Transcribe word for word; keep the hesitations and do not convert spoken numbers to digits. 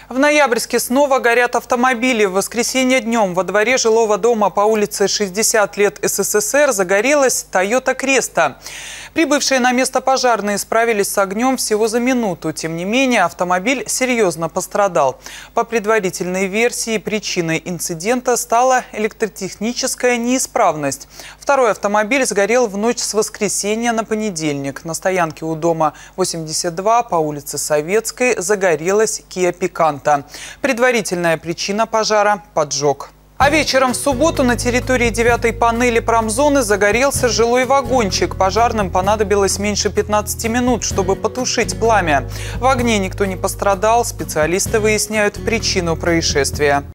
В Ноябрьске снова горят автомобили. В воскресенье днем во дворе жилого дома по улице шестьдесят лет СССР загорелась Toyota Кресто. Прибывшие на место пожарные справились с огнем всего за минуту. Тем не менее, автомобиль серьезно пострадал. По предварительной версии, причиной инцидента стала электротехническая неисправность. Второй автомобиль сгорел в ночь с воскресенья на понедельник. На стоянке у дома восемьдесят два по улице Советской загорелась Kia Picanto. Предварительная причина пожара – поджог. А вечером в субботу на территории девятой панели промзоны загорелся жилой вагончик. Пожарным понадобилось меньше пятнадцати минут, чтобы потушить пламя. В огне никто не пострадал. Специалисты выясняют причину происшествия.